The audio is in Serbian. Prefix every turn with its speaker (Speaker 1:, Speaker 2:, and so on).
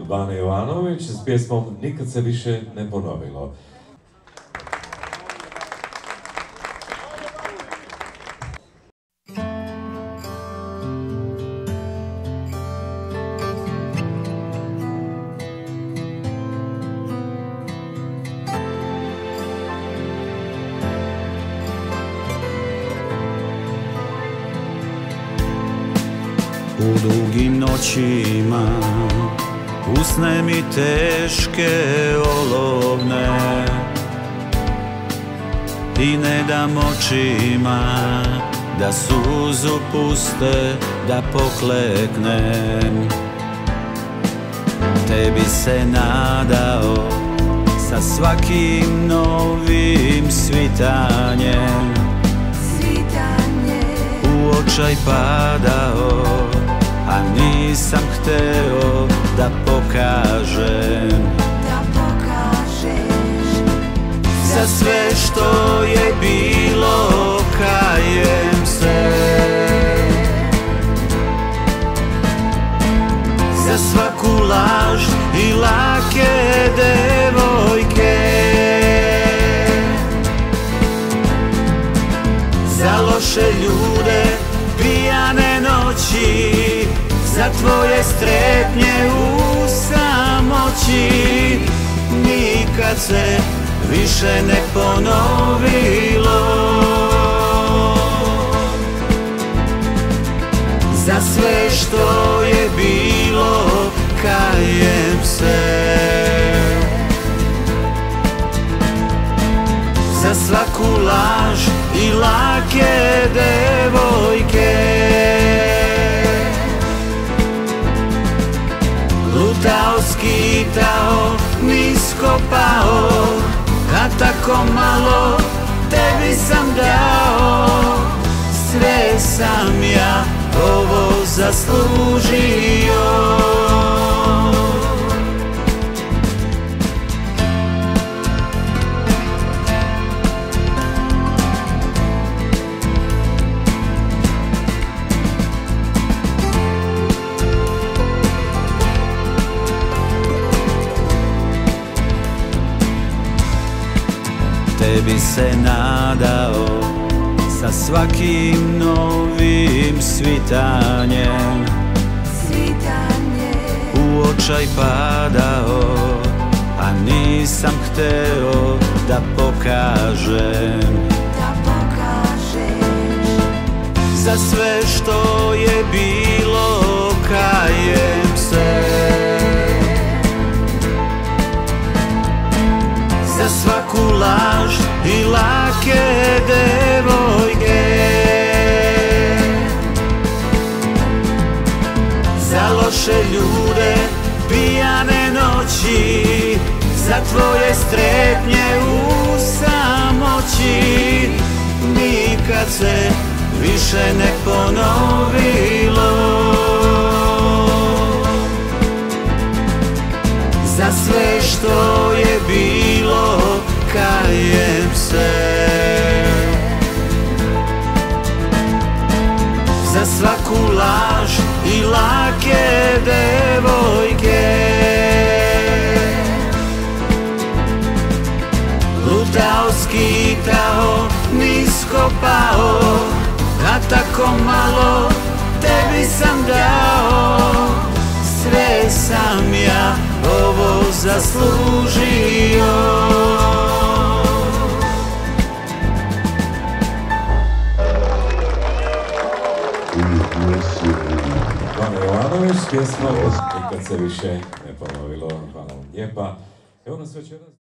Speaker 1: Bane Jovanović s pjesmom Nikad se više ne ponovilo.
Speaker 2: U dugim noćima usne mi teške olovne i ne dam očima da suzu puste, da pokleknem. Tebi se nadao sa svakim novim svitanjem, u očaj padao, a nisam hteo da pokažem. Za sve što je bilo kajem se, za svaku laž i lake devojke, za loše ljude, pijane noći, za tvoje strepnje u samoći. Nikad se više ne ponovilo. Za sve što je bilo kajem se, za svaku laž i lake devojke. Lutao, skitao, nisko pao, a tako malo tebi sam dao. Sve sam ja ovo zaslužio. Tebi se nadao sa svakim novim svitanjem, u očaj padao, a nisam hteo da pokažem. Za sve što je bilo kajem se, za svaku laž i lake devojke, za loše ljude, pijane noći, za tvoje strepnje u samoći. Nikad se više ne ponovilo. Za sve što je bilo kajem se, za svaku laž i lake devojke. Lutao, skitao, nisko pao, a tako malo tebi sam dao. Sve sam ja ovo zaslužio.
Speaker 1: Bane Jovanović s pjesmom Nikad se više ne ponovilo. Hvala vam lijepa. Evo nas večeras.